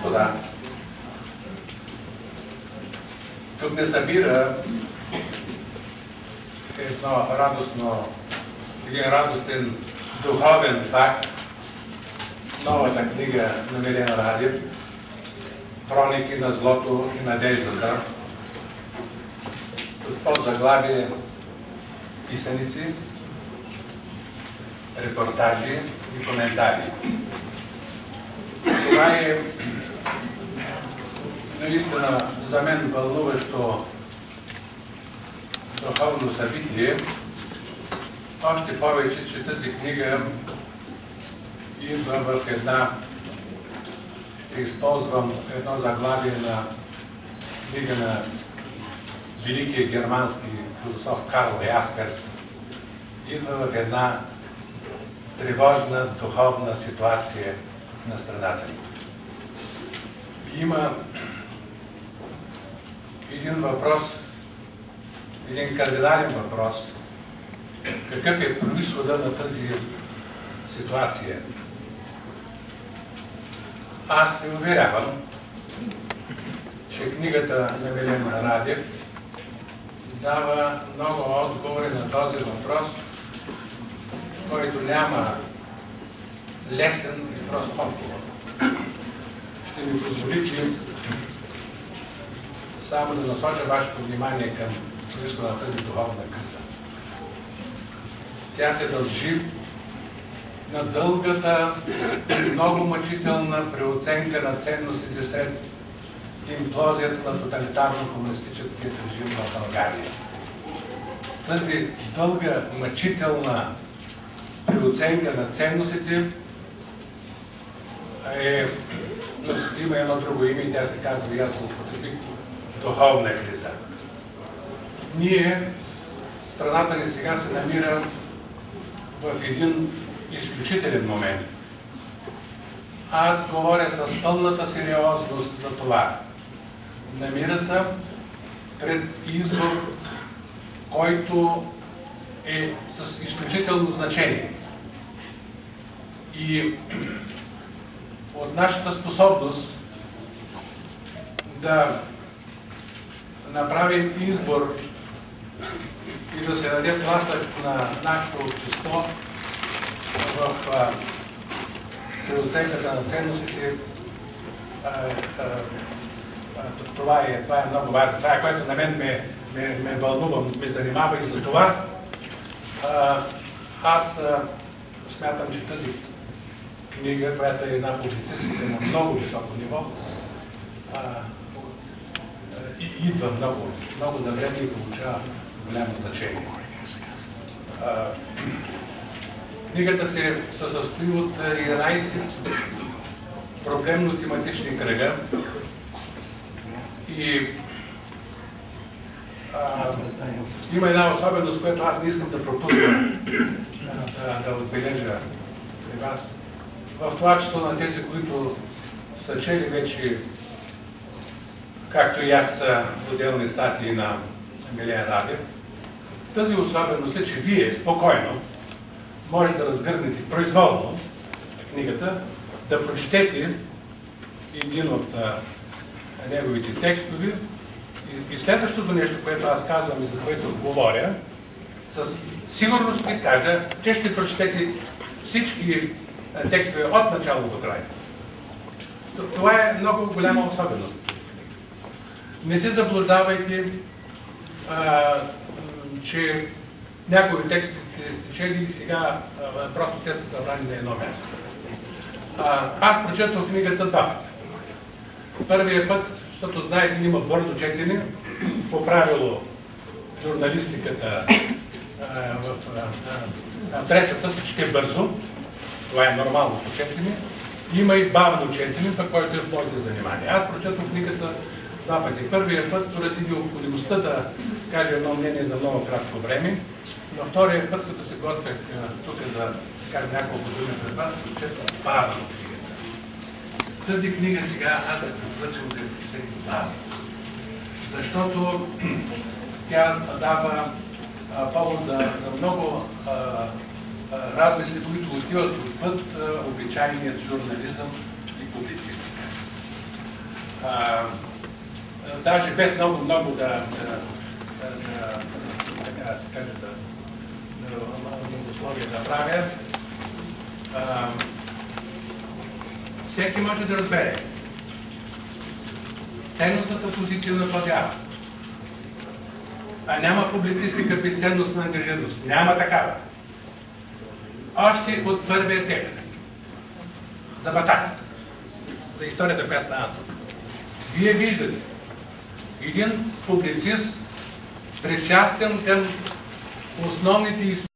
господа, тук не събира един радостен духовен факт, новата книга на Милен Радев, Хроники на злото и надеждата, с подзаглавие писаници, репортажи и коментари. Това е наистина за мен вълнуващо духовно събитие, още повече, че тази книга идва в една, ще използвам едно заглавие на книга на великия германски философ Карл Ясперс, идва в една тревожна духовна ситуация на страната ни. Има един въпрос, един кардинален въпрос, какъв е произхода на тази ситуация. Аз ви уверявам, че книгата на Милен Радев дава много отговори на този въпрос, който няма лесен и прост отговор. Ще ми позволите само да насоча вашето внимание към произхода на тази духовна криза. Тя се дължи на дългата и много мъчителна преоценка на ценностите след имплозията на тоталитарно-комунистическият режим в България. Тази дълга, мъчителна преоценка на ценностите има едно друго име и тя се казва, и аз го употребих, духовна криза. Страната ни сега се намира в един изключителен момент. Аз говоря с пълната сериозност за това. Намира се пред избор, който е с изключително значение. И от нашата способност да направим избор и да се даде тласък на нашето общество в преоценката на ценностите, това е много важно. Това е, което на мен ме вълнува, ме занимава и за това. Аз смятам, че тази книга, която е една публицистика на много високо ниво, идва много на време и получава голямо значение. Книгата се състои от 11 проблемно-тематични кръга и има една особеност, която аз не искам да пропусна да отбележа при вас. В това число на тези, които са чели вече, както и аз, отделни статии на Милен Радев, тази особеност е, че вие спокойно може да разгърнете произволно книгата, да прочетете един от неговите текстове и следващото нещо, което аз казвам и за което говоря, със сигурност ще кажа, че ще прочетете всички текстове от начало до край. Това е много голяма особеност. Не се заблуждавайте, че някои текстове сте чели и сега просто те са събрани на едно място. Аз прочетох книгата два пъти. Първият път, защото знаете, има бързо четене, по правило журналистиката в пресата се чете бързо, това е нормалното четене. Има и бавно четене, пък който е в моите занимания. Аз прочетох книгата два пъти. Първият път, поради необходимостта да кажа едно мнение за много кратко време, но втория път, като се готвях тук да кажа няколко думи пред вас, прочетох бавно книгата. Тази книга сега аз да препоръчам да я прочетете бавно, защото тя дава повод за много размисли, които отиват отвъд обичайният журнализъм и публицистика. даже без много да условия да правя, всеки може да разбере ценностната позиция на този автор. Няма публицистика без ценностна ангажираност. Няма такава. Още от първия текст за Батак, за историята, която стана тук. Вие виждате един публицист, причастен към основните